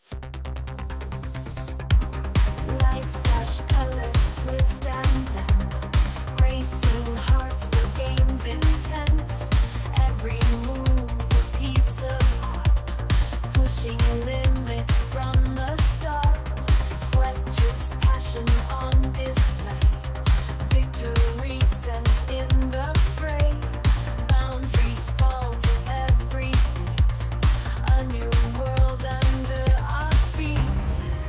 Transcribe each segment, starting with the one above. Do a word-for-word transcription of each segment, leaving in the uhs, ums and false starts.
Lights flash, colors twist and bend. Racing hearts, the game's intense. Every move a piece of art, pushing limits from the start. Sweat drips, passion on display. Victory sent in the fray. Boundaries fall to every beat. A new world under our feet.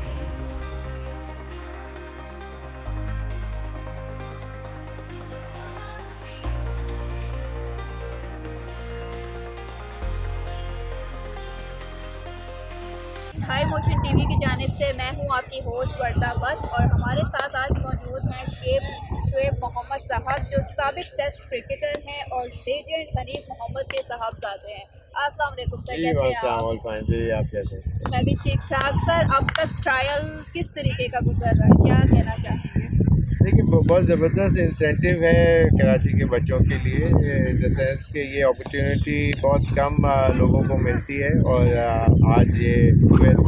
High motion TV की जानिब से मैं हूं आपकी host Warda but और हमारे साथ आज मौजूद हैं शेब शुएब मोहम्मद साहब जो साबिक टेस्ट क्रिकेटर हैं और लेजेंड हनीफ मोहम्मद के साहबजादे हैं। अस्सलाम वालेकुम सर, कैसे हैं आप? जी आप कैसे? मैं भी ठीक ठाक। सर, अब तक ट्रायल किस तरीके का गुजर रहा है, क्या कहना चाहेंगे? देखिए बहुत ज़बरदस्त इंसेंटिव है कराची के बच्चों के लिए, इन द सेंस कि ये अपॉर्चुनिटी बहुत कम आ, लोगों को मिलती है। और आ, आज ये यूएस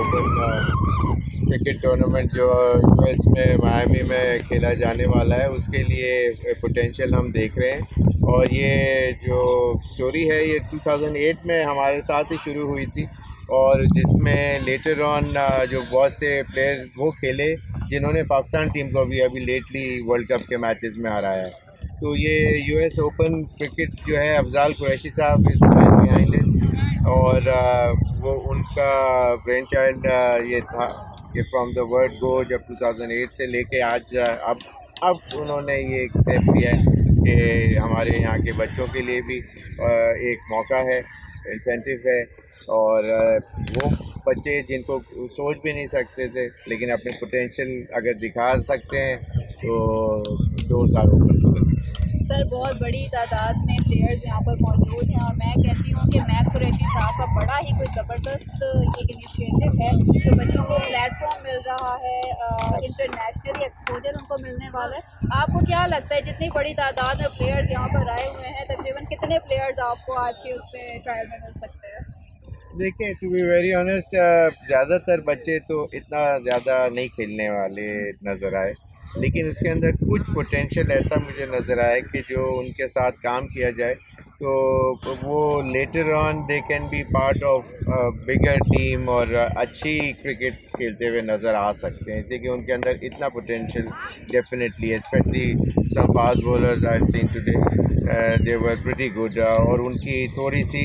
ओपन क्रिकेट टूर्नामेंट जो यूएस में मायामी में खेला जाने वाला है उसके लिए पोटेंशियल हम देख रहे हैं। और ये जो स्टोरी है ये टू थाउज़ेंड एट में हमारे साथ ही शुरू हुई थी और जिसमें लेटर ऑन जो बहुत से प्लेयर्स वो खेले जिन्होंने पाकिस्तान टीम को भी अभी लेटली वर्ल्ड कप के मैचेस में हराया है। तो ये यूएस ओपन क्रिकेट जो है अफजाल कुरैशी साहब is the man behind it और uh, वो उनका ब्रेन चाइल्ड uh, ये था कि फ्रॉम द वर्ड गो जब टू थाउज़ेंड एट से लेके आज uh, अब अब उन्होंने ये एक स्टेप लिया है कि हमारे यहाँ के बच्चों के लिए भी uh, एक मौका है, इंसेंटिव है। और वो बच्चे जिनको सोच भी नहीं सकते थे लेकिन अपने पोटेंशियल अगर दिखा सकते हैं तो दो सालों पर। सर, बहुत बड़ी तादाद में प्लेयर्स यहाँ पर मौजूद हैं और मैं कहती हूँ कि मैक कुरैशी साहब का बड़ा ही कोई ज़बरदस्त एक इनिशिएटिव है जो बच्चों को प्लेटफॉर्म मिल रहा है, इंटरनेशनली एक्सपोजर उनको मिलने वाला है। आपको क्या लगता है जितनी बड़ी तादाद में प्लेयर्स यहाँ पर आए हुए हैं, तकरीबन कितने प्लेयर्स आपको आज के उसमें ट्रायल में मिल सकते हैं? देखिए टू बी वेरी ऑनेस्ट ज़्यादातर बच्चे तो इतना ज़्यादा नहीं खेलने वाले नज़र आए, लेकिन उसके अंदर कुछ पोटेंशियल ऐसा मुझे नज़र आया कि जो उनके साथ काम किया जाए तो वो later on they can be part of bigger team और अच्छी क्रिकेट खेलते हुए नज़र आ सकते हैं। देखिए उनके अंदर इतना potential definitely, specially some fast bowlers I seen today they were pretty good और उनकी थोड़ी सी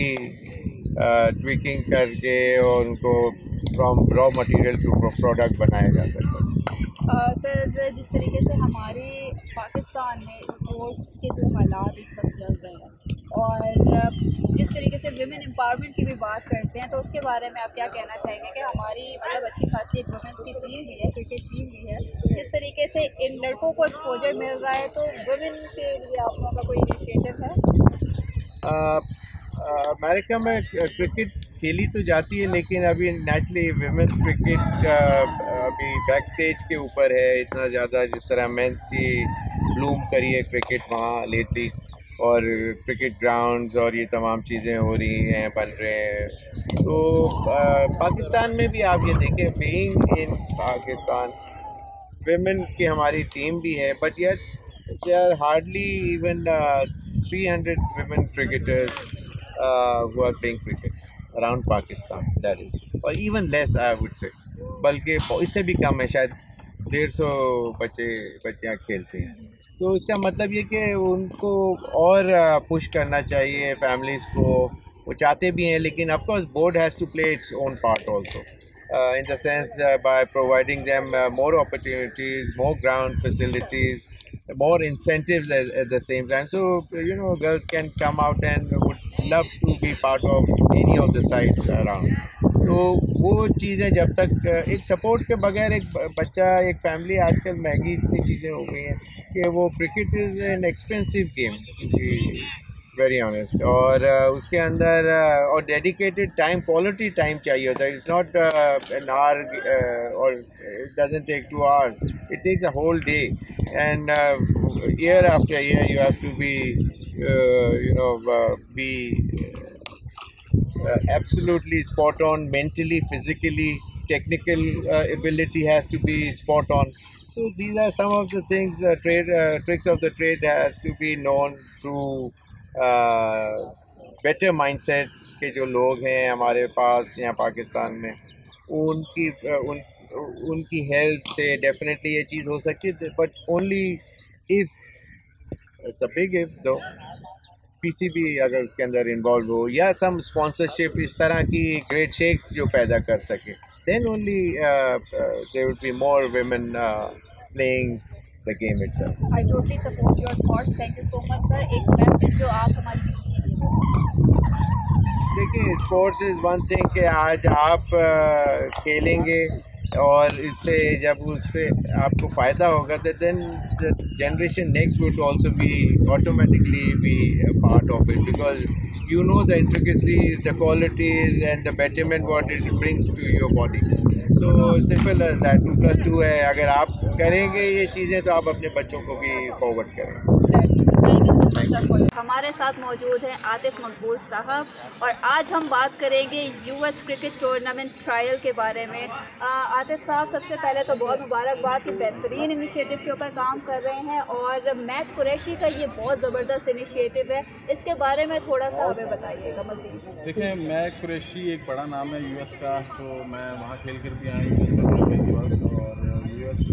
ट्विकिंग uh, करके और उनको from raw material to product बनाया जा सकता है। सर, जिस तरीके से हमारे पाकिस्तान में स्पोर्ट्स के जो हालात इस वक्त चल रहे हैं और जिस तरीके से विमेन एम्पावरमेंट की भी बात करते हैं तो उसके बारे में आप क्या कहना चाहेंगे कि हमारी मतलब अच्छी खासी एक वुमेंस की टीम भी है, क्रिकेट टीम भी है, जिस तरीके से इन लड़कों को एक्सपोजर मिल रहा है तो वुमेन के लिए आप लोगों का कोई इनिशिएटिव है? uh, अमेरिका में क्रिकेट खेली तो जाती है लेकिन अभी नेचुरली विमेंस क्रिकेट अभी बैक स्टेज के ऊपर है इतना ज़्यादा जिस तरह मेंस की ब्लूम करी है क्रिकेट वहाँ लेटली और क्रिकेट ग्राउंड्स और ये तमाम चीज़ें हो रही हैं, बन रहे हैं। तो आ, पाकिस्तान में भी आप ये देखें, बीइंग इन पाकिस्तान विमेन की हमारी टीम भी है but yet they are hardly even three hundred women cricketers Uh, who are playing cricket around Pakistan, that is, or even less I would say, बल्कि इससे भी कम है, शायद डेढ़ सौ बच्चे बच्चियाँ खेलते हैं। तो इसका मतलब ये कि उनको और पुश करना चाहिए फैमिलीज़ को, वो चाहते भी हैं लेकिन of course board has to play its own part also in the sense uh, by providing them uh, more opportunities, more ground facilities, more incentives at, at the same time. So you know girls can come out and would love to be part of any of the sites around. तो वो चीज़ें जब तक एक support के बगैर एक बच्चा एक फैमिली, आजकल महंगी इतनी चीज़ें हो गई हैं कि वो cricket is an expensive game very honest, और uh, उसके अंदर uh, और डेडिकेटेड टाइम, क्वालिटी टाइम चाहिए होता है. It's not an hour or it doesn't take two hours, it takes a whole day and year after year you have to be you know be uh, absolutely spot on mentally, physically, technical uh, ability has to be spot on. So these are some of the things, uh, trade uh, tricks of the trade has to be known through uh, better mindset के जो लोग हैं हमारे पास यहाँ पाकिस्तान में, उनकी uh, उन उनकी हेल्प से डेफिनेटली ये चीज़ हो सकती है, but only if it's a big if though PCB अगर उसके अंदर इन्वॉल्व हो या सम स्पॉन्सरशिप इस तरह की ग्रेट शेक्स जो पैदा कर सके, then only uh, uh, there would be more women uh, playing the game itself. I totally support your thoughts. Thank you so much, sir. एक मैसेज जो आप हमारी देखिए, स्पोर्ट्स इज़ वन थिंग कि आज आप uh, खेलेंगे और इससे जब उससे आपको फ़ायदा होगा तो then the generation next would also be automatically be a part of it, because you know the intricacies, the qualities and the betterment what it brings to your body. So simple as that. Two plus two है, अगर आप करेंगे ये चीज़ें तो आप अपने बच्चों को भी फॉरवर्ड करेंगे। हमारे साथ मौजूद हैं आतिफ मकबूल साहब और आज हम बात करेंगे यूएस क्रिकेट टूर्नामेंट ट्रायल के बारे में। आ, आतिफ साहब, सबसे पहले तो बहुत मुबारकबाद कि बेहतरीन इनिशिएटिव के ऊपर काम कर रहे हैं और मैक कुरैशी का ये बहुत ज़बरदस्त इनिशिएटिव है, इसके बारे में थोड़ा सा हमें बताइएगा मज़ीद। देखिए, मैक कुरैशी एक बड़ा नाम है यूएस का, तो मैं वहाँ खेल कर भी आया यूएस और यूएस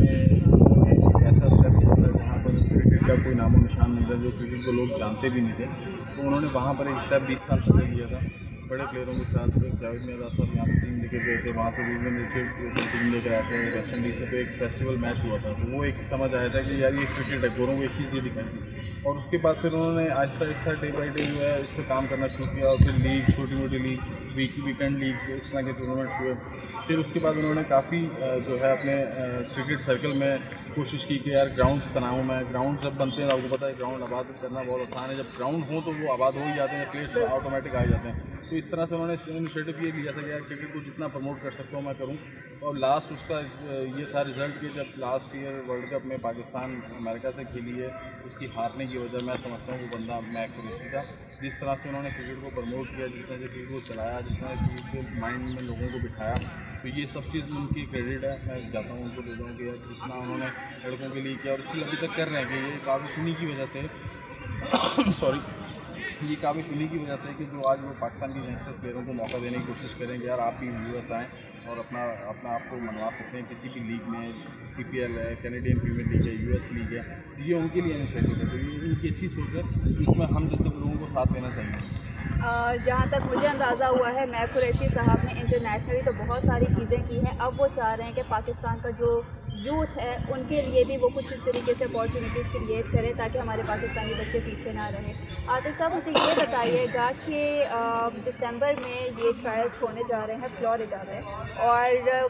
में ऐसा स्टेप जहाँ पर क्रिकेट का कोई नामो निशान नहीं था, जो क्रिकेट को लोग जानते भी नहीं थे, तो उन्होंने वहाँ पर एक स्टेप बीस साल पहले लिया था बड़े प्लेयरों के साथ। जावेद मियां साहब यहाँ टीम लेके गए थे, वहाँ से विवियन रिचर्ड टीम लेकर आए थे वेस्ट इंडीज से, तो एक फेस्टिवल मैच हुआ था, तो वो एक समझ आया था कि यार ये क्रिकेट है, गोरों को एक चीज़ ये दिखाई थी। और उसके बाद फिर उन्होंने Aahista Aahista day by day जो है इस पर काम करना शुरू किया और फिर लीग, छोटी मोटी लीग, वीक वीकेंड लीग, इस तरह के टूर्नामेंट हुए। फिर उसके बाद उन्होंने काफ़ी जो है अपने क्रिकेट सर्कल में कोशिश की कि यार ग्राउंड बनाऊँ मैं। ग्राउंड जब बनते हैं आपको पता है ग्राउंड आबाद करना बहुत आसान है, जब ग्राउंड हो तो वो आबाद हो ही जाते हैं, प्लेयर्स ऑटोमेटिक आ जाते हैं। तो इस तरह से उन्होंने इनिशिएटिव ये लिया था कि यार क्रिकेट को जितना प्रमोट कर सकता हूँ मैं करूँ। और लास्ट उसका ये था रिज़ल्ट कि जब लास्ट ईयर वर्ल्ड कप में पाकिस्तान अमेरिका से खेली है, उसकी हारने की वजह मैं समझता हूँ वो बंदा मैक कुरैशी था। जिस तरह से उन्होंने क्रिकेट को प्रमोट किया, जिस तरह से क्रिकेट को चलाया, जिस तरह क्रिकेट के माइंड में लोगों को बिठाया, तो ये सब चीज़ उनकी क्रेडिट है। मैं जाता हूँ उनको देता हूँ कि यार जितना उन्होंने लड़कों के लिए किया और इसलिए अभी तक कर रहे हैं कि ये काबिश उन्हीं की वजह से सॉरी ये काबिश उन्हीं की वजह से कि जो आज वो पाकिस्तान के यंगस्टर प्लेयरों को मौका देने की कोशिश करेंगे, यार आप भी यूएस आएँ और अपना अपना आप को मनवा सकते हैं किसी भी लीग में। सी पी एल है, कैनेडियन प्रीमियर लीग है, यूएस लीग है, ये उनके लिए इनिशिएटिव है, तो ये इनकी अच्छी सोच है, इसमें हम जैसे लोगों को साथ देना चाहिए। जहाँ तक मुझे अंदाज़ा हुआ है, मैक कुरैशी साहब ने इंटरनेशनली तो बहुत सारी चीज़ें की हैं, अब वो चाह रहे हैं कि पाकिस्तान का जो यूथ है उनके लिए भी वो कुछ इस तरीके से अपॉर्चुनिटीज़ क्रिएट करें ताकि हमारे पाकिस्तानी बच्चे पीछे ना रहें। आतिफ साहब, मुझे ये बताइएगा कि दिसंबर में ये ट्रायल्स होने जा रहे हैं फ्लोरिडा में और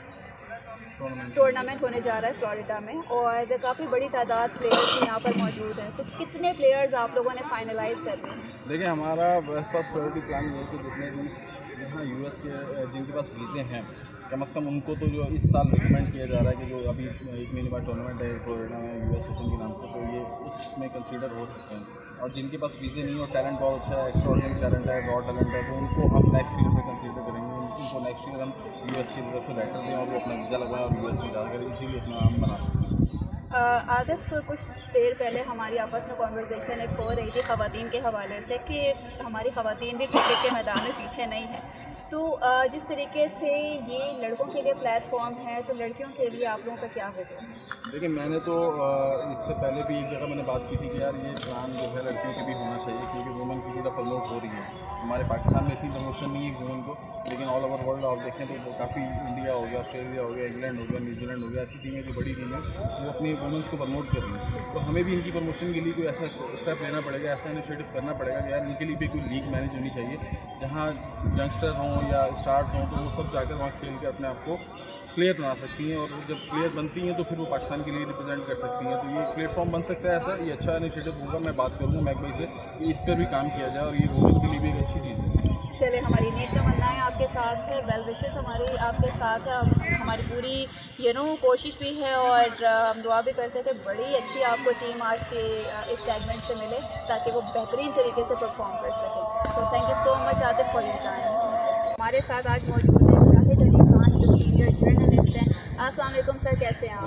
टूर्नामेंट होने जा रहा है फ्लोरिडा में और काफ़ी बड़ी तादाद प्लेयर्स यहाँ पर मौजूद हैं, तो कितने प्लेयर्स आप लोगों ने फाइनलाइज कर रहे हैं? देखिए, हमारा फर्स्ट प्रायोरिटी प्लान ये है कि जितने भी यहाँ यूएस के जिनके पास वीज़े हैं कम अज़ कम उनको तो जो इस साल रिकमेंड किया जा रहा है कि जो अभी एक महीने बाद टूर्नामेंट है फ्लोरिडा में यूएस ओपन के नाम से, तो ये उसमें कंसीडर हो सकते हैं। और जिनके पास वीज़े नहीं और टैलेंट बहुत अच्छा है, एक्स्ट्राऑर्डिनरी टैलेंट है, रॉ टैलेंट है, तो उनको हम नेक्स्ट ईयर में कंसीडर करेंगे। उनको नेक्स्ट ईयर हम यूएस की तरफ से लेटर दें और वो अपना वीज़ा लगवाएं और यूएस में जाकर इसीलिए अपना नाम बना सकते हैं। आदिफ, कुछ देर पहले हमारी आपस में कॉन्वर्सेशन एक हो रही थी ख़वातीन के हवाले से कि हमारी ख़वातीन भी क्रिकेट के मैदान में पीछे नहीं है, तो जिस तरीके से ये लड़कों के लिए प्लेटफॉर्म है तो लड़कियों के लिए आप लोगों का क्या विजन है? देखिए, मैंने तो इससे पहले भी एक जगह मैंने बात की थी कि यार ये प्लान जो है लड़कियों के भी होना चाहिए, क्योंकि वुमेन की ज़्यादा प्रमोट हो रही है। हमारे पाकिस्तान में इतनी प्रमोशन नहीं है वुमेन को, लेकिन ऑल ओवर वर्ल्ड आप देखें तो वो काफ़ी इंडिया हो गया, ऑस्ट्रेलिया हो गया, इंग्लैंड हो गया, न्यूजीलैंड हो गया, ऐसी टीमें जो बड़ी टीमें वो अपनी वुमेन्स को प्रमोट कर रही हैं। तो हमें भी इनकी प्रमोशन के लिए कोई ऐसा स्टेप लेना पड़ेगा, ऐसा इनिशिएटिव करना पड़ेगा कि यार इनके लिए भी कोई लीग मैनेज होनी चाहिए जहाँ यंगस्टर हों या स्टार्स हों, तो वो सब जाकर वहाँ खेल के अपने आप को प्लेयर बना सकती हैं, और जब प्लेयर बनती हैं तो फिर वो पाकिस्तान के लिए रिप्रेजेंट कर सकती हैं। तो ये प्लेटफॉर्म बन सकता है ऐसा, ये अच्छा इनिशिएटिव होगा। मैं बात करूँगा मैक भाई से कि इस पर भी काम किया जाए और ये वुमेन के लिए भी एक अच्छी चीज़ है। चले, हमारी नेट का बनना है आपके साथ है, वेल विशेस हमारी आपके साथ है, हमारी पूरी यू नो कोशिश भी है और हम दुआ भी करते थे बड़ी अच्छी आपको टीम आज के इस सेगमेंट से मिले ताकि वो बेहतरीन तरीके से परफॉर्म कर सकें। Thank you so much Atif for your time. हमारे साथ आज मौजूद है शाहिद अली खान जो सीनियर जर्नलिस्ट हैं। अस्सलाम वालेकुम सर, कैसे हैं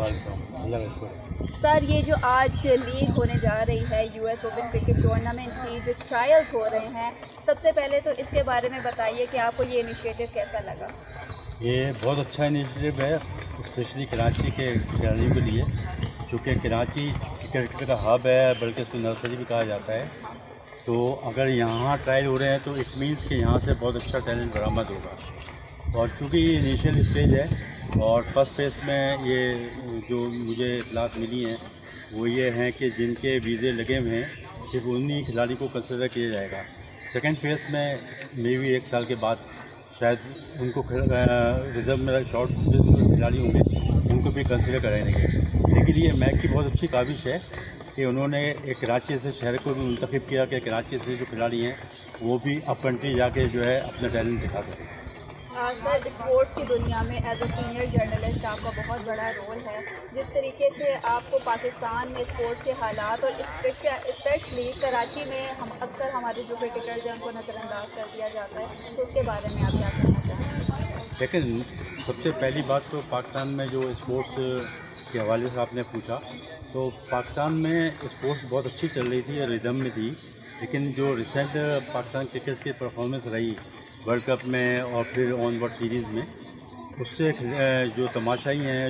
आप? सर, ये जो आज लीग होने जा रही है यूएस ओपन क्रिकेट टूर्नामेंट की जो ट्रायल्स हो रहे हैं, सबसे पहले तो इसके बारे में बताइए कि आपको ये इनिशिएटिव कैसा लगा? ये बहुत अच्छा इनिशिएटिव है, स्पेशली कराची के खिलाड़ियों के लिए, क्योंकि कराची क्रिकेट का हब है, बल्कि इसको नर्सरी भी कहा जाता है। तो अगर यहाँ ट्रायल हो रहे हैं तो इट मीन्स कि यहाँ से बहुत अच्छा टैलेंट बरामद होगा। और चूँकि ये इनिशियल स्टेज है और फर्स्ट फेज़ में ये जो मुझे इतलात मिली हैं वो ये हैं कि जिनके वीज़े लगे हुए हैं सिर्फ उन्हीं खिलाड़ी को कंसिडर किया जाएगा। सेकेंड फेज़ में मे भी एक साल के बाद शायद उनको रिजर्व में शॉर्ट खिलाड़ी होंगे उनको भी कंसिडर कराएंगे। लेकिन ये मैच की बहुत अच्छी काविश है कि उन्होंने एक कराची से शहर को भी मुंतखब किया कि कराची से जो खिलाड़ी हैं वो भी अप कंट्री जाके जो है अपना टैलेंट दिखा सकें। सर, स्पोर्ट्स की दुनिया में एज अ सीनियर जर्नलिस्ट आपका बहुत बड़ा रोल है। जिस तरीके से आपको पाकिस्तान में स्पोर्ट्स के हालात और स्पेशली कराची में हम अक्सर हमारे जो क्रिकेटर्स हैं उनको नज़रअंदाज कर दिया जाता है, तो उसके बारे में आप क्या कहना चाहेंगे? लेकिन सबसे पहली बात तो पाकिस्तान में जो स्पोर्ट्स के हवाले से आपने पूछा, तो पाकिस्तान में स्पोर्ट्स बहुत अच्छी चल रही थी, रिदम में थी। लेकिन जो रिसेंट पाकिस्तान क्रिकेट की परफॉर्मेंस रही वर्ल्ड कप में और फिर ऑन वर्ल्ड सीरीज़ में, उससे जो तमाशाई हैं,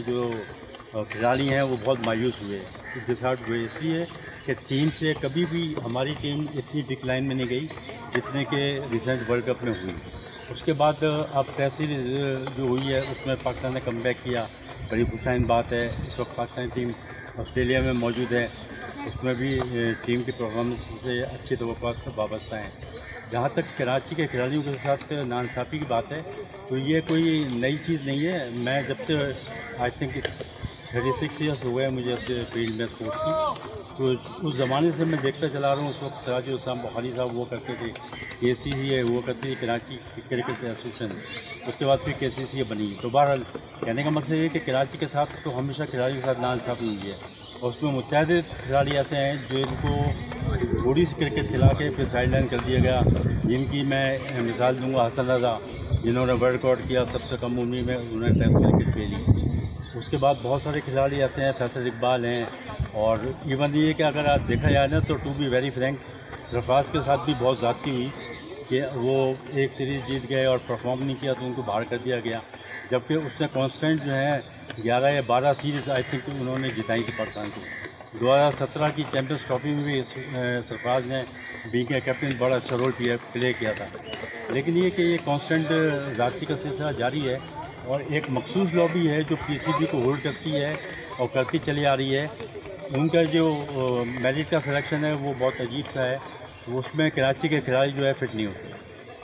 जो खिलाड़ी हैं, वो बहुत मायूस हुए, डिसहार्ट हुए, इसलिए कि टीम से कभी भी हमारी टीम इतनी डिक्लाइन में नहीं गई जितने के रिसेंट वर्ल्ड कप में हुई। उसके बाद अब टेस्ट सीरीज़ जो हुई है उसमें पाकिस्तान ने कम बैक किया, बड़ी खुशाइन बात है। इस वक्त पाकिस्तानी टीम ऑस्ट्रेलिया में मौजूद है, उसमें भी टीम की परफॉर्मेंस से अच्छी तवक्कुआत से वाबस्ता हैं। जहाँ तक कराची के खिलाड़ियों के साथ नाइंसाफ़ी की बात है तो ये कोई नई चीज़ नहीं है। मैं जब से I think thirty six years हो गए मुझे इस फील्ड में स्पोर्ट्स की, तो उस ज़माने से मैं देखता चला रहा हूँ। उस वक्त सराजुल इस्लाम बुखारी साहब वो करते थे, के सी सी है वो करती थी कराची क्रिकेट एसोसिएशन, उसके बाद फिर के सी सी बनी। तो बहरहाल कहने का मतलब ये कि कराची के साथ तो हमेशा खिलाड़ियों के साथ नाइंसाफ़ी हुई है और उसमें मुतअद्दिद खिलाड़ी ऐसे हैं जिनको थोड़ी सी क्रिकेट खिला के फिर साइड लाइन कर दिया गया, जिनकी मैं मिसाल दूंगा हसन रज़ा, जिन्होंने वर्ल्ड रिकॉर्ड किया सबसे कम उम्र में उन्होंने टेस्ट क्रिकेट खेली। उसके बाद बहुत सारे खिलाड़ी ऐसे हैं, फैसल इकबाल हैं, और इवन ये कि अगर आप देखा जाए ना तो to be very frank Sarfaraz के साथ भी बहुत ज़्यादती हुई कि वो एक सीरीज़ जीत गए और परफॉर्म नहीं किया तो उनको बाहर कर दिया गया, जबकि उसने कांस्टेंट जो है ग्यारह या बारह सीरीज़ आई थिंक उन्होंने जिताई थी पाकिस्तान की। दो हज़ार सत्रह की चैम्पियंस ट्रॉफी में भी सरफराज ने बीइंग ए कैप्टन बड़ा अच्छा रोल प्ले किया था। लेकिन ये कि ये कांस्टेंट ज़ाती का सिलसिला जारी है और एक मखसूस लॉबी है जो पीसीबी को होल्ड करती है और करती चली आ रही है। उनका जो मेरिट का सिलेक्शन है वो बहुत अजीब सा है, उसमें कराची के खिलाड़ी जो है फिट नहीं होते।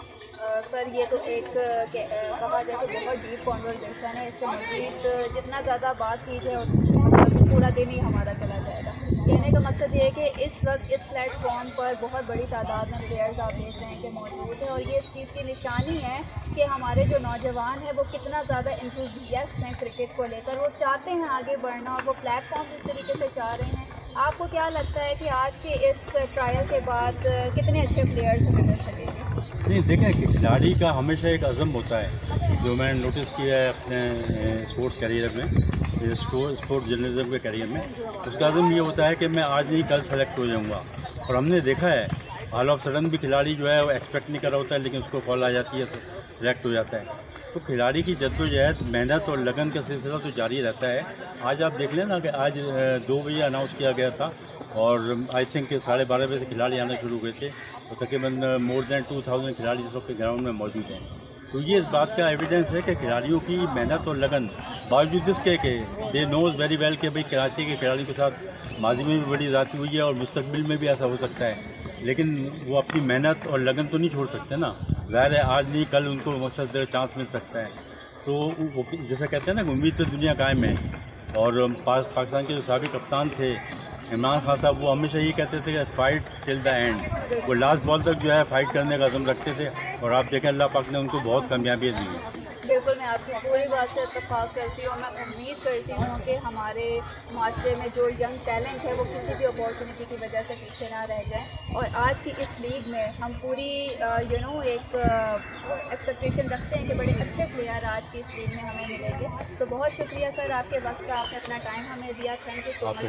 सर, ये तो एक कहा जाए तो बहुत डीप कॉन्वर्सेशन है, इसके मज़ीद जितना ज़्यादा बात की जाए मतलब पूरा दिन ही हमारा चला जाएगा। कहने का मकसद ये है कि इस वक्त इस प्लेटफॉर्म पर बहुत बड़ी तादाद में प्लेयर्स आप देख रहे हैं कि मौजूद हैं, और ये इस चीज़ की निशानी है कि हमारे जो नौजवान हैं वो कितना ज़्यादा इंथुजियास्ट हैं क्रिकेट को लेकर, वो चाहते हैं आगे बढ़ना और वो प्लेटफॉर्म इस तरीके से चाह रहे हैं। आपको क्या लगता है कि आज के इस ट्रायल के बाद कितने अच्छे प्लेयर्स हमें मिल सकेंगे? नहीं, देखें कि खिलाड़ी का हमेशा एक अज़म होता है, जो मैंने नोटिस किया है अपने स्पोर्ट्स करियर में, स्पोर्ट्स जर्नलिज्म के करियर में। उसका अज़म ये होता है कि मैं आज नहीं कल सेलेक्ट हो जाऊंगा। और हमने देखा है ऑल ऑफ सडन भी खिलाड़ी जो है वो एक्सपेक्ट नहीं कर रहा होता है, लेकिन उसको कॉल आ जाती है, सेलेक्ट हो जाता है। तो खिलाड़ी की जद्दोजहद, मेहनत और लगन का सिलसिला तो जारी रहता है। आज आप देख लें ना कि आज दो बजे अनाउंस किया गया था और आई थिंक साढ़े बारह बजे से खिलाड़ी आना शुरू हुए थे, तो तकरीबन मोर दैन टू थाउजेंड खिलाड़ी इस वक्त ग्राउंड में मौजूद हैं। तो ये इस बात का एविडेंस है कि खिलाड़ियों की मेहनत और लगन, बावजूद इसके कि दे नोज़ वेरी वेल कि भाई कराची के खिलाड़ियों के साथ माजी में भी बड़ी ज़्यादती हुई है और मुस्तकबिल में भी ऐसा हो सकता है, लेकिन वो अपनी मेहनत और लगन तो नहीं छोड़ सकते ना। ज़ाहिर है आज नहीं कल उनको मकसद चांस मिल सकता है। तो वो जैसा कहते हैं ना, उम्मीद पे दुनिया कायम है। और पाकिस्तान के जो साबिक कप्तान थे इमरान खान साहब, वो हमेशा ये कहते थे कि फ़ाइट टिल द एंड। वो लास्ट बॉल तक जो है फ़ाइट करने का अज़म रखते थे और आप देखें अल्लाह पाक ने उनको बहुत कामयाबी दी है। बिल्कुल मैं आपकी पूरी बात से इत्तेफाक करती हूँ। मैं उम्मीद करती हूँ कि हमारे माशरे में जो यंग टैलेंट है वो किसी भी अपॉर्चुनिटी की वजह से पीछे ना रह जाए और आज की इस लीग में हम पूरी यू नो एक एक्सपेक्टेशन रखते हैं कि बड़े अच्छे प्लेयर आज की इस लीग में हमें मिलेंगे। तो बहुत शुक्रिया सर आपके वक्त का, आपने अपना टाइम हमें दिया। Thank you so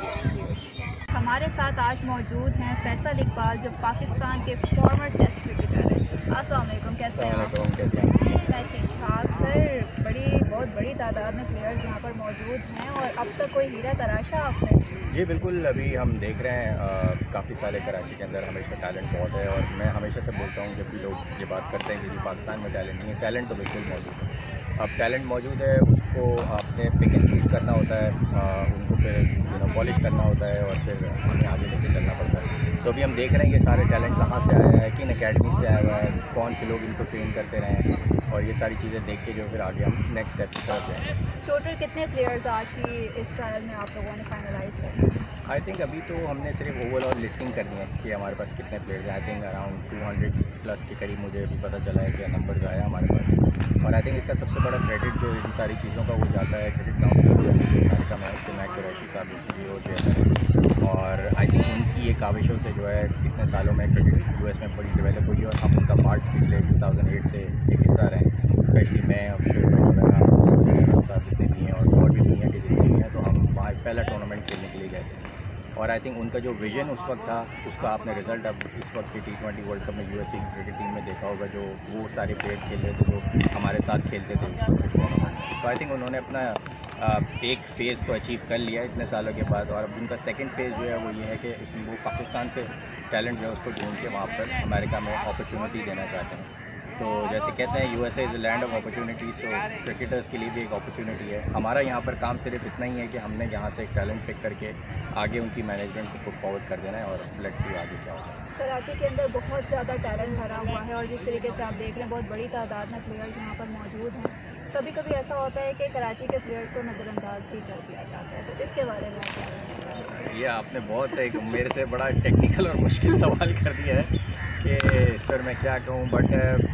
much. हमारे साथ आज मौजूद हैं फैसल इकबाल जो पाकिस्तान के फॉर्मर टेस्ट क्रिकेटर हैं। अस्सलाम वालेकुम, कैसे हैं आप? मैं ठीक ठाक सर। बड़ी बहुत बड़ी तादाद में प्लेयर्स यहाँ पर मौजूद हैं और अब तक कोई हीरा तराशा आपने? जी बिल्कुल, अभी हम देख रहे हैं काफ़ी सारे कराची के अंदर हमेशा टैलेंट बहुत है और मैं हमेशा से बोलता हूँ जब भी लोग ये बात करते हैं कि पाकिस्तान में टैलेंट नहीं है, टैलेंट तो बिल्कुल मौजूद है। अब टैलेंट मौजूद है, उसको आपने पिक एंड चूज़ करना होता है, आ, उनको फिर यू नो पॉलिश करना होता है और फिर हमें आगे लेके चलना पड़ता है। तो अभी हम देख रहे हैं कि सारे टैलेंट कहाँ से आया है, किन अकेडमी से आया हुआ है, कौन से लोग इनको ट्रेन करते रहे हैं और ये सारी चीज़ें देख के जो फिर आगे हम नेक्स्ट स्टेप की तरफ जाएंगे। टोटल कितने प्लेयर्स आज की इस ट्रायल में आप लोगों ने फाइनलाइज किए? आई थिंक अभी तो हमने सिर्फ ओवरऑल लिस्टिंग करनी है कि हमारे पास कितने प्लेयर्स हैं। I think around two hundred plus के करीब मुझे अभी पता चला है कि नंबर्स आया हमारे पास और आई थिंक इसका सबसे बड़ा क्रेडिट जो इन सारी चीज़ों का वो जाता है क्रिकेट काउंसिल जैसे जो अमेरिका में उसके मैक कुरैशी साहब सी ओ चेयरमैन और आई थिंक उनकी एक काविशों से जो है कितने सालों में क्रिकेट यूएस में बड़ी डेवलप हुई है और हम उनका पार्ट पिछले टू थाउजेंड एट से एक हिस्सा रहे हैं। स्पेशली मैं अभिषेक वगैरह साहब जितने भी हैं और और भी दुनिया के जितने भी हैं, तो हम वहाँ पहला टूर्नामेंट खेलने के लिए गए थे और आई थिंक उनका जो विज़न उस वक्त था उसका आपने रिज़ल्ट अब इस वक्त की टी ट्वेंटी वर्ल्ड कप में यूएसए क्रिकेट टीम में देखा होगा। जो वो सारे प्लेयर्स खेल रहे थे जो हमारे साथ खेलते थे उस वक्त टूर्नामेंट। तो आई थिंक उन्होंने अपना एक फ़ेज़ तो अचीव कर लिया इतने सालों के बाद और अब उनका सेकंड फेज़ जो है वो ये है कि इसमें वो पाकिस्तान से टैलेंट जो है उसको ढूंढ के वहाँ पर अमेरिका में अपॉर्चुनिटी देना चाहते हैं। तो जैसे कहते हैं USA is a land of opportunities, so cricketers के लिए भी एक अपॉर्चुनिटी है। हमारा यहाँ पर काम सिर्फ इतना ही है कि हमने यहाँ से एक टैलेंट पिक करके आगे उनकी मैनेजमेंट को पुट फॉरवर्ड कर देना है और लेट्स सी आगे क्या होगा। कराची के अंदर बहुत ज़्यादा टैलेंट भरा हुआ है और जिस तरीके से आप देख रहे हैं बहुत बड़ी तादाद में प्लेयर्स यहाँ पर मौजूद हैं। कभी कभी ऐसा होता है कि कराची के प्लेयर्स को नज़रअंदाज भी कर दिया जाता है, तो इसके बारे में क्या है? ये आपने बहुत एक मेरे से बड़ा टेक्निकल और मुश्किल सवाल कर दिया है कि इस पर मैं क्या कहूँ, बट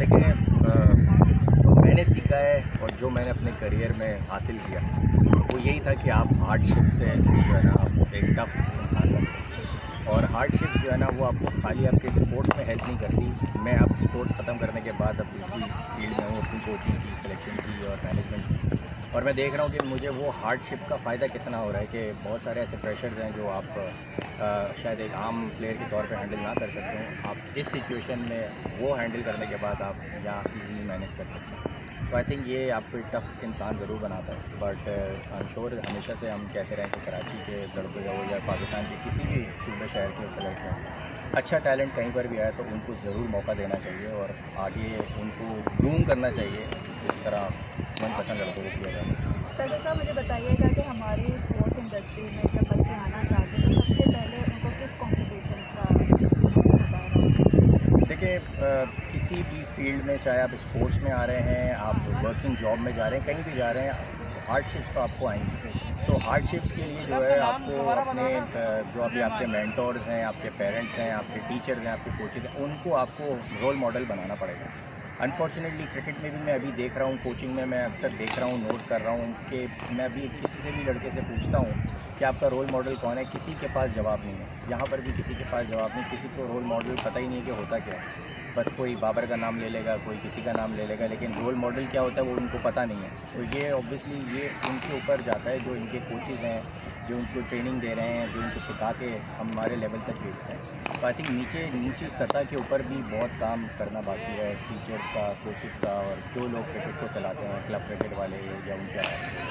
देखें मैंने सीखा है और जो मैंने अपने करियर में हासिल किया वो यही था कि आप हार्डशिप से जो है ना एक टफ इंसान बनते हैं और हार्डशिप जो है ना वो आपको खाली आपके स्पोर्ट्स में हेल्प नहीं करती। मैं अब स्पोर्ट्स ख़त्म करने के बाद अब दूसरी फील्ड में हूँ, अपनी कोचिंग की, सिलेक्शन की और मैनेजमेंट की, और मैं देख रहा हूँ कि मुझे वो हार्डशिप का फ़ायदा कितना हो रहा है कि बहुत सारे ऐसे प्रेशर्स हैं जो आप आ, शायद एक आम प्लेयर के तौर पे हैंडल ना कर सकते हो, आप इस सिचुएशन में वो हैंडल करने के बाद आप यहाँ ईज़िली मैनेज कर सकते हैं। तो आई थिंक ये आपको एक टफ इंसान ज़रूर बनाता है, बट आई एम श्योर हमेशा से हम कहते रहे कि कराची के लड़के हो या पाकिस्तान के किसी भी सूबे शहर के सेलेक्ट में अच्छा टैलेंट कहीं पर भी आए तो उनको ज़रूर मौका देना चाहिए और आगे उनको ग्रूम करना चाहिए जिस तरह मनपसंद लड़कों को किया जाए। फैसल साहब मुझे बताइएगा कि हमारी स्पोर्ट्स इंडस्ट्री में जब बच्चे आना चाहते हैं तो सबसे पहले उनको किस कॉम्पिटिशन का होता है? देखिए किसी भी फील्ड में, चाहे आप स्पोर्ट्स में आ रहे हैं, आप वर्किंग जॉब में जा रहे हैं, कहीं भी जा रहे हैं, हार्डशिप्स तो आपको आएंगी। तो हार्डशिप्स के लिए जो है आपको अपने जो अभी आपके मेंटोर्स हैं, आपके पेरेंट्स हैं, आपके टीचर्स हैं, आपके कोचेज हैं, उनको आपको रोल मॉडल बनाना पड़ेगा। अनफॉर्चुनेटली क्रिकेट में भी मैं अभी देख रहा हूँ, कोचिंग में मैं अक्सर देख रहा हूँ, नोट कर रहा हूँ कि मैं अभी किसी से भी लड़के से पूछता हूँ कि आपका रोल मॉडल कौन है, किसी के पास जवाब नहीं है। यहाँ पर भी किसी के पास जवाब नहीं, किसी को रोल मॉडल पता ही नहीं है कि होता क्या है। बस कोई बाबर का नाम ले लेगा, कोई किसी का नाम ले लेगा, लेकिन रोल मॉडल क्या होता है वो उनको पता नहीं है। तो ये ऑब्वियसली ये उनके ऊपर जाता है जो इनके कोचेज़ हैं, जो उनको ट्रेनिंग दे रहे हैं, जो उनको सिखा के हमारे लेवल तक भेजते हैं। तो आई थिंक नीचे नीचे सतह के ऊपर भी बहुत काम करना बाकी है, टीचर्स का, कोचेज़ का, और जो लोग क्रिकेट को चलाते हैं, क्लब क्रिकेट वाले या उनके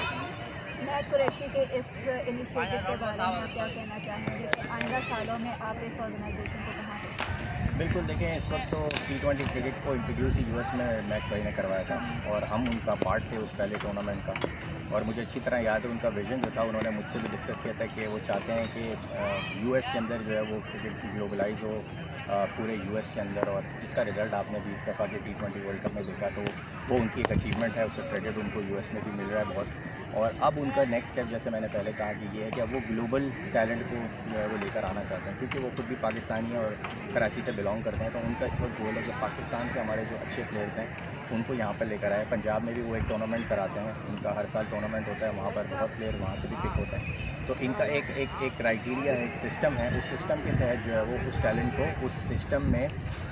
मैक कुरैशी के इस इनिशिएटिव के बारे में क्या कहना चाहेंगे कि आइंदा सालों में आप इस ऑर्गेनाइजेशन को कहाँ देखेंगे? बिल्कुल, देखें इस वक्त तो टी ट्वेंटी क्रिकेट को इंट्रोड्यूस ही यूएस में मैक भाई ने करवाया था और हम उनका पार्ट थे उस पहले टूर्नामेंट का। और मुझे अच्छी तरह याद है उनका विजन जो था, उन्होंने मुझसे भी डिस्कस किया था कि वो चाहते हैं कि यूएस के अंदर जो है वो क्रिकेट ग्लोबलाइज हो पूरे यूएस के अंदर, और जिसका रिज़ल्ट आपने भी इस दफ़ा के टी ट्वेंटी वर्ल्ड कप में देखा, तो वो उनकी एक अचीवमेंट है, उसका क्रेडिट उनको यूएस में भी मिल रहा है बहुत। और अब उनका नेक्स्ट स्टेप, जैसे मैंने पहले कहा कि ये है कि अब वो ग्लोबल टैलेंट को जो है वो लेकर आना चाहते हैं, क्योंकि वो खुद भी पाकिस्तानी हैं और कराची से बिलोंग करते हैं। तो उनका इस वक्त गोल है कि पाकिस्तान से हमारे जो अच्छे प्लेयर्स हैं उनको यहाँ पर लेकर आए। पंजाब में भी वो एक टूर्नामेंट कराते हैं, उनका हर साल टूर्नामेंट होता है, वहाँ पर बहुत प्लेयर वहाँ से भी पिक होता है। तो इनका एक एक एक क्राइटेरिया है, एक सिस्टम है, उस सिस्टम के तहत जो है वो उस टैलेंट को उस सिस्टम में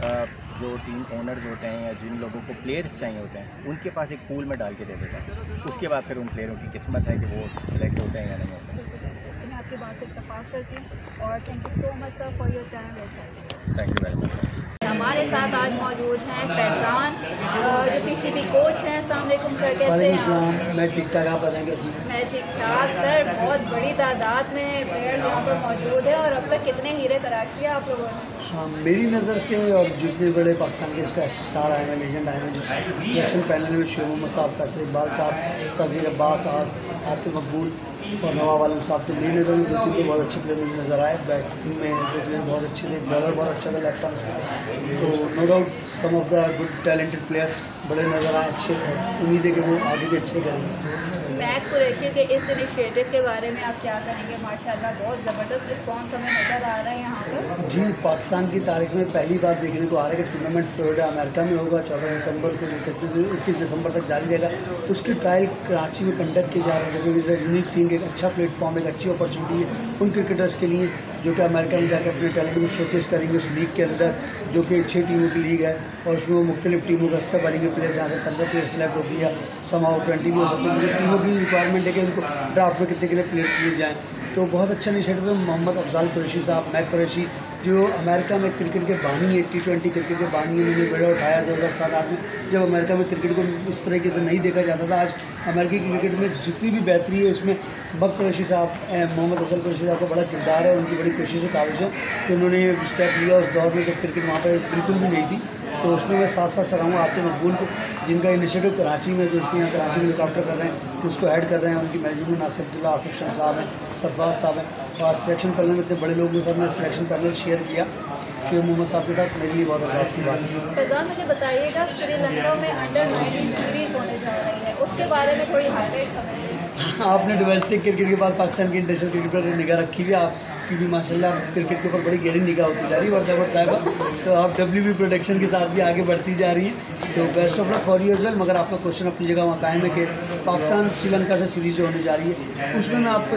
जो टीम ओनर्स होते हैं या जिन लोगों को प्लेयर्स चाहिए होते हैं उनके पास एक पूल में डाल के दे देता है। उसके बाद फिर उन प्लेयरों की किस्मत है कि वो सिलेक्ट होते हैं या नहीं होते हैं। मैं आपकी बात से इत्तेफाक करती हूँ और thank you so much sir for your time. Thank you very much. हमारे साथ आज मौजूद हैं फैज़ान जो पीसीबी कोच हैं। अस्सलाम वालेकुम सर, कैसे हैं? मैं ठीक ठाक, आप बताएं कैसे हैं? मैं ठीक ठाक सर। बहुत बड़ी तादाद में प्लेयर्स यहाँ पर मौजूद है और अब तक कितने हीरे तराश किया आप लोगों ने? हाँ, मेरी नज़र से और जितने बड़े पाकिस्तान के स्टार आए हैं, लेजेंड आए हैं, जो सिलेक्शन पैनल में शेख मोहम्मद साहब, फैसल इकबाल साहब, सबीर अब्बास साहब, आतिफ मकबूल और नवाब आलम साहब, तो मेरी नज़र में दो तीन तो बहुत अच्छे प्लेयर मुझे नज़र आए। बैटिंग में दो प्लेयर बहुत अच्छे थे, बॉलर बहुत अच्छा था लेफ्ट आर्म, तो no doubt some of the good talented player बड़े नज़र आए, अच्छे। उम्मीद है कि वो आगे भी अच्छे करेंगे। मैक कुरैशी के इस इनिशिएटिव के बारे में आप क्या कहेंगे? माशाल्लाह बहुत ज़बरदस्त रिस्पांस हमें नज़र आ रहा है यहाँ पर। जी, पाकिस्तान की तारीख में पहली बार देखने को आ रहा है कि टूर्नामेंट फ्लोरिडा अमेरिका में होगा, चौदह दिसंबर को लेकर इक्कीस दिसंबर तक जारी रहेगा। उसकी ट्रायल कराची में कंडक्ट की जा रही है, क्योंकि यूनिक थिंग, एक अच्छा प्लेटफॉर्म, एक अच्छी अपॉर्चुनिटी है उन क्रिकेटर्स के लिए जो कि अमेरिका में जाकर अपने टैलेंट को शोकेस करेंगे उस लीग के अंदर, जो कि छः टीमों की लीग है और उसमें वो मुख्तलिफ टीमों का हिस्सा बनेंगे। प्लेयर जहाँ से पंद्रह प्लेयर सेलेक्ट होगी या समाओ ट्वेंटी भी हो सकते हैं। टीमों की रिक्वायरमेंट है कि उनको ड्राफ्ट में कितने कितने प्लेयर किए जाएँ, तो बहुत अच्छा इनिशिएटिव है। मोहम्मद अफजाल कुरैशी साहब, मैक कुरैशी, जो अमेरिका में क्रिकेट के बानी है, टी ट्वेंटी क्रिकेट के बानी है, उन्होंने बड़ा उठाया दो हज़ार सात आठ में, जब अमेरिका में क्रिकेट को इस तरीके से नहीं देखा जाता था। आज अमेरिकी क्रिकेट में जितनी भी बेहतरी है उसमें मक कुरैशी साहब, मोहम्मद अफजाल कुरैशी साहब का बड़ा किरदार है, उनकी बड़ी कोशिश है, काविश है कि उन्होंने स्टेप लिया उस दौर में जब क्रिकेट वहाँ पर बिल्कुल भी नहीं थी। तो उसमें मैं साथ साथ सराहूँ आतिफ मकबूल को, जिनका इनिशिएटिव कराची में, जो उसके यहाँ कराची में लुकआफ्टर कर रहे हैं, उसको ऐड कर रहे हैं। उनकी मैनेजमेंट नासिरुद्दौला, आसिफ शाह साहब हैं, सरफराज साहब हैं, और सिलेक्शन पैनल में इतने बड़े लोगों के साथ मैं सिलेक्शन पैनल शेयर किया शेख मोहम्मद साहब के साथ, मेरे लिए बहुत एहसास की बात है। फैज़ान, मुझे बताइएगा श्रीलंका में अंडर नाइनटीन सीरीज़ होने जा रही है, उसके बारे में थोड़ी हाईलाइट्स हमें। आपने डोमेस्टिक क्रिकेट के बाद पाकिस्तान की इंटरनेशनल क्रिकेट पर निगाह रखी हुई है, आपकी भी माशाल्लाह क्रिकेट के ऊपर बड़ी गहरी निगाह होती जा रही है वर्दावर साहिबा, तो आप डब्ल्यू बी प्रोडक्शन के साथ भी आगे बढ़ती जा रही है, तो best of luck for you as well. मगर आपका क्वेश्चन अपनी जगह वहाँ कायम है कि पाकिस्तान श्रीलंका से सीरीज जो होने जा रही है, उसमें मैं आपको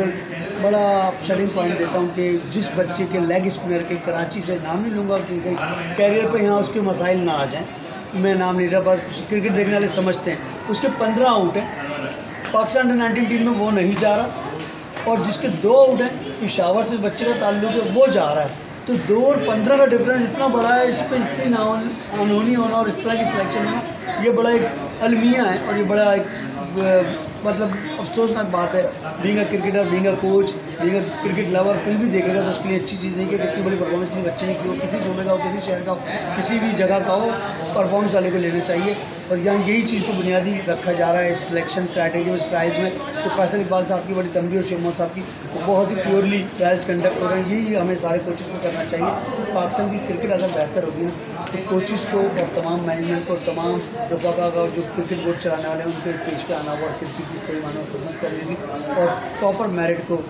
एक बड़ा शेडिंग पॉइंट देता हूँ कि जिस बच्चे के लेग स्पिनर के, कराची से नाम नहीं लूँगा क्योंकि कैरियर पर यहाँ उसके मसाइल ना आ जाएँ, मैं नाम नहीं रहा, बस क्रिकेट देखने वाले समझते हैं, उसके पंद्रह आउट हैं, पाकिस्तान अंडर नाइनटीन टीम में वो नहीं जा रहा, और जिसके दो आउट हैं पेशावर से बच्चे का ताल्लुक है वो जा रहा है। तो दो और पंद्रह का डिफरेंस इतना बड़ा है, इस पर इतनी ना अनहोनी होना और इस तरह की सिलेक्शन होना, ये बड़ा एक अलमिया है और ये बड़ा एक मतलब अफसोसनाक बात है। Being a cricketer, being a coach, being a cricket lover, कोई भी देखेगा तो उसके लिए अच्छी चीज़ नहीं कि कितनी बड़ी परफॉर्मेंस किसी बच्चे ने की हो, किसी सूबे का हो, किसी शहर का हो, किसी भी जगह का हो, परफॉर्मेंस वाले को लेना चाहिए। और यहाँ यही चीज़ को बुनियादी रखा जा रहा है इस सिलेक्शन क्राइटेरिया में, ट्रायल्स में। तो फैसल इकबाल साहब की बड़ी तंबी और शेख मोहम्मद साहब की वो बहुत ही प्योरली ट्रायल्स कंडक्ट हो रहे हैं, यही हमें सारे कोचेज़ को करना चाहिए। पाकिस्तान की क्रिकेट अगर बेहतर होगी ना तो कोचेज़ को और तमाम मैनेजमेंट को, तमाम रफाका का जो क्रिकेट बोर्ड चलाने वाले हैं उनके पेश पे आना और क्रिकेट की सही मानों को खिदमत करने की और प्रॉपर मेरिट को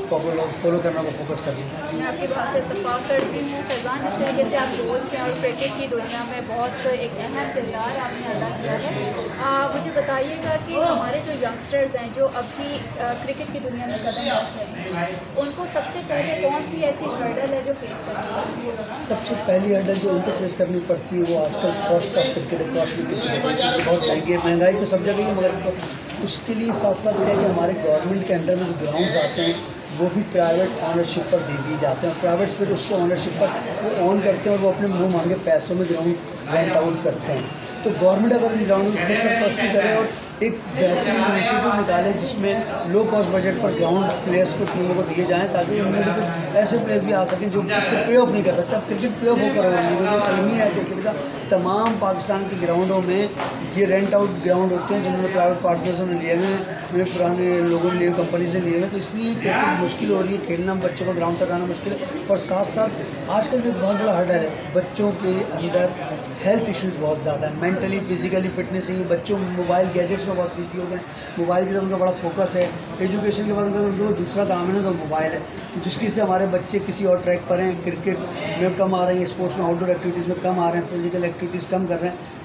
फॉलो करना को फोकस करना। मैं आपकी बात से इत्तेफाक करती हूँ फैज़ान, जिस तरीके से आप कोच हैं और क्रिकेट की दुनिया में बहुत एक अहम किरदार आपने अदा किया है। आ, मुझे बताइएगा कि हमारे जो यंगस्टर्स हैं जो अभी आ, क्रिकेट की दुनिया में कदम रख रहे हैं, उनको सबसे पहले कौन सी ऐसी हर्डल है जो फेस करनी है? सबसे पहली हर्डल जो उनको फेस करनी पड़ती है वो आजकल कॉस्ट ऑफ क्रिकेट है, कॉस्ट क्रिकेट बहुत महंगी है, महंगाई तो सब जगह ही, मगर उसके लिए साथ साथ है कि हमारे गवर्नमेंट के अंडर में जो ग्राउंड्स आते हैं वो भी प्राइवेट ऑनरशिप पर दे दिए जाते हैं, प्राइवेट्स पर उसको ऑनरशिप पर वो ऑन करते हैं और वो अपने मुँह मांगे पैसों में ग्राउंड रेंट आउट करते हैं। तो गवर्नमेंट अगर इन ग्राउंड में खुद सरपरस्ती करे और एक बेहतरीन इनिशिएटिव निकाले जिसमें लो कॉस्ट बजट पर ग्राउंड प्लेयर्स को, टीमों को दिए जाएँ, ताकि उनमें से कुछ ऐसे प्लेयर्स भी आ सकें जो इसको पे ऑफ नहीं कर सकते। अब क्रिकेट पे ऑफ होकर अलमी है क्रिकेट का, तमाम पाकिस्तान के ग्राउंडों में ये रेंट आउट ग्राउंड होते हैं जिन्होंने प्राइवेट पार्टनर्स ने लिए हुए हैं, मेरे पुराने लोगों ने लिए, कंपनी से लिए हुए हैं, तो इसलिए क्रिकेट मुश्किल हो रही है, खेलना बच्चों को ग्राउंड तक आना मुश्किल है। और साथ साथ आजकल जो बहुत बड़ा हर्डल है, बच्चों के अंदर हेल्थ इश्यूज़ बहुत ज़्यादा है, मेंटली फिजिकली फिटनेस नहीं है, बच्चों मोबाइल गैजेट्स में बहुत बिजी हो गए, मोबाइल की तरफ उनका बड़ा फोकस है, एजुकेशन के बाद उनका उनको दूसरा काम है ना तो मोबाइल है, तो जिसकी से हमारे बच्चे किसी और ट्रैक पर हैं, क्रिकेट में कम आ रहे हैं, स्पोर्ट्स में आउटडोर एक्टिविटीज़ में कम आ रहे हैं, फिजिकल एक्टिविटीज़ कम कर रहे हैं,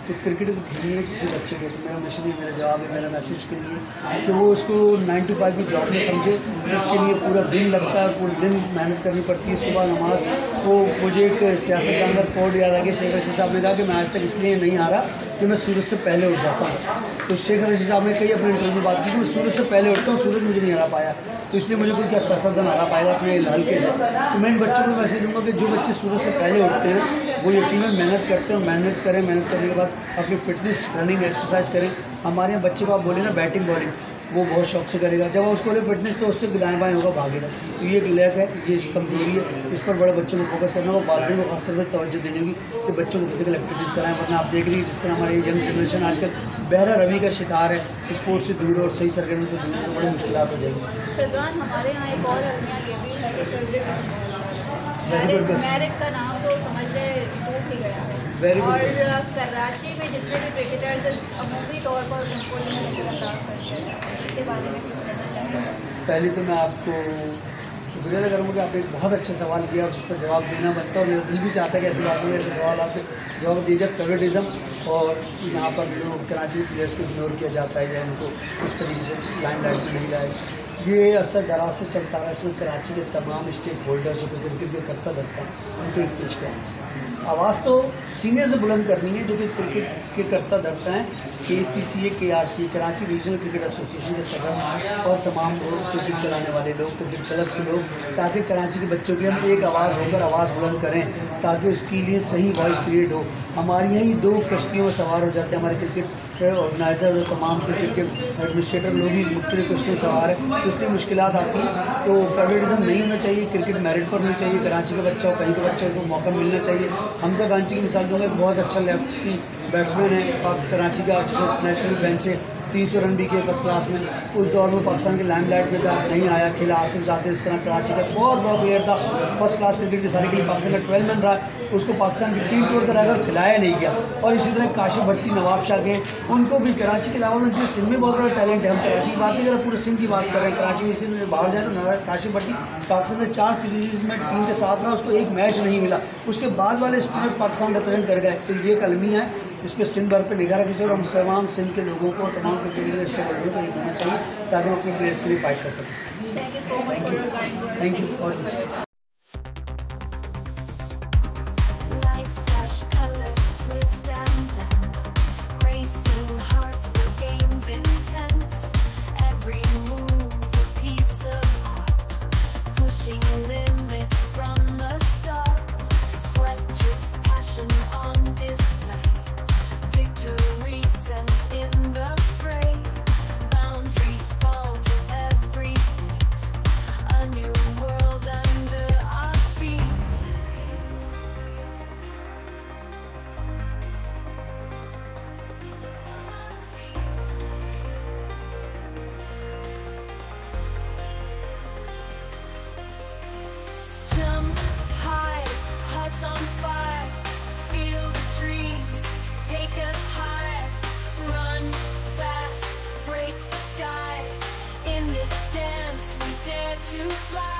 तो क्रिकेट खेलने किसी बच्चे को, तो मेरा मिशन है, मेरा जवाब है, मेरा मैसेज के लिए कि वो उसको नाइन टू फाइव की जॉब में समझे। इसके लिए पूरा दिन लगता है, पूरे दिन मेहनत करनी पड़ती है। सुबह नमाज, वो मुझे एक सियासतदान का कोड याद आ गया, शेख रशीद साहब ने कहा कि मैं आज तक इसलिए नहीं हारा कि मैं सूरज से पहले उठ जाता हूँ। तो शेख रशीद साहब ने कई अपने इंटरव्यू में बात की कि मैं सूरज से पहले उठता हूँ, सूरज मुझे नहीं हरा पाया, तो इसलिए मुझे कोई क्या सियासतदान हरा पाएगा अपने हल्के से। तो मैं इन बच्चों को मैसेज दूँगा कि जो बच्चे सूरज से पहले उठते हैं वो यकीनन मेहनत करते हैं, मेहनत करें, मेहनत करने के बाद अपनी फिटनेस, रनिंग, एक्सरसाइज करें। हमारे यहाँ बच्चे को आप बोले ना बैटिंग बॉलिंग, वो बहुत शौक से करेगा। जब उसको ले फिटनेस तो उससे दाएँ बाएँ होगा, भागेगा। तो ये एक लैक है, ये कमजोरी है, इस पर बड़े बच्चों को फोकस करना होगा। वालिदैन को खासतौर पर तवज्जो देनी होगी कि बच्चों को फिजिकल एक्टिविटीज़ कराएं, वरना आप देख रही हैं जिस तरह हमारी यंग जनरेशन आजकल बहरा रवि का शिकार है, स्पोर्ट्स से दूर और सही सरगर्मी से दूर, तो बड़ी मुश्किल हो जाएगी। फैज़ान, हमारे यहाँ एक और अलमिया ये भी है कि फेवरेट मैरिट का नाम तो समझ ले टूट ही गया है। Very good और question. कराची में जितने भी क्रिकेटर्स अमूमी तौर पर उनको नज़रअंदाज करते हैं, इसके बारे में कुछ कहना चाहेंगे? पहले तो मैं आपको शुक्रिया अदा करूँगा कि आपने एक बहुत अच्छा सवाल किया, उस पर जवाब देना बनता है और मेरा दिल भी चाहता है कि ऐसी बातों में ऐसे सवाल आपके जवाब दिए जाए। फेवरेटिज़म और यहाँ पर लोग कराची के प्लेयर्स को इग्नोर किया जाता है या उनको इस तरीके से लाइन लाइट में नहीं लाए, ये अरसा दराज से चलता रहा है। इसमें कराची के तमाम स्टेक होल्डर्स जो क्रिकेट के करता धरता है उनको एक पेश करना है। आवाज़ तो सीनियर से बुलंद करनी है जो कि क्रिकेट के करता धरता है। के सी C A, K R C, Karachi regional cricket association के सदर और तमाम लोग, क्रिकेट चलाने वाले लोग, क्रिकेट क्लब्स के लोग, ताकि कराची के बच्चों के लिए हम एक आवाज़ होकर आवाज़ बुलंद करें, ताकि उसके लिए सही वॉइस क्रिएट हो। हमारे यहाँ ही दो कश्तियों में सवार हो जाते हैं हमारे क्रिकेट ऑर्गेनाइज़र और तमाम क्रिकेट के एडमिनिस्ट्रेटर लोग ही मुख्तलिफ कश्तियों में सवार है, तो इसलिए मुश्किलात आती हैं। तो फेवरेटिज़म नहीं होना चाहिए, क्रिकेट मेरिट पर होनी चाहिए। कराची का बच्चा हो, कहीं के बच्चे को मौका मिलना चाहिए। हमजा गांची की मिसाल दूँगा, बहुत अच्छा लेफ्टी बैट्समैन है पाक कराची का, जिसे नेशनल बैंक से तीन सौ रन भी किए फर्स्ट क्लास में। उस दौर में पाकिस्तान के लाइमलाइट में था, नहीं आया, खेला आसिफ जाते, इस तरह कराची का बहुत बड़ा प्लेयर था, फर्स्ट क्लास क्रिकेट के सारे के लिए पाकिस्तान का ट्वेल्व मैन रहा, उसको पाकिस्तान की टीम टूर कराया और खिलाया नहीं गया। और इसी तरह काशिफ भट्टी, नवाब शाह के, उनको भी कराची के अलावा उनके सिंध में बहुत बड़ा टैलेंट है। हम कराची की बात नहीं कर रहे, पूरे सिंध की बात कर रहे हैं। कराची में सिंध बाहर जाए तो काशिफ भट्टी पाकिस्तान में चार सीरीज़ में टीम के साथ रहा, उसको एक मैच नहीं मिला, उसके बाद वाले स्पिनर्स पाकिस्तान रिप्रेजेंट कर गए। तो ये कलमी है, इस पर सिंध भर पर निगाह रखनी चाहिए और हम तमाम सिंध के लोगों को, तमाम क्रिकेट स्टेक होल्डरों को ये करना चाहिए ताकि हम अपने प्लेयर्स के लिए फाइट कर सकें। Thank you so much for your kind words. Thank you और Lights flash, colors twist and blend. Racing hearts, the game's intense. Every move a piece of art. Pushing limits from the start. Sweat drips, passion on display. Victory sent in the fray. Boundaries fall to every beat. A new world under our feet. Jump high, hearts on fire. Feel the dreams, take us higher. Run fast, break the sky. In this dance, we dare to fly.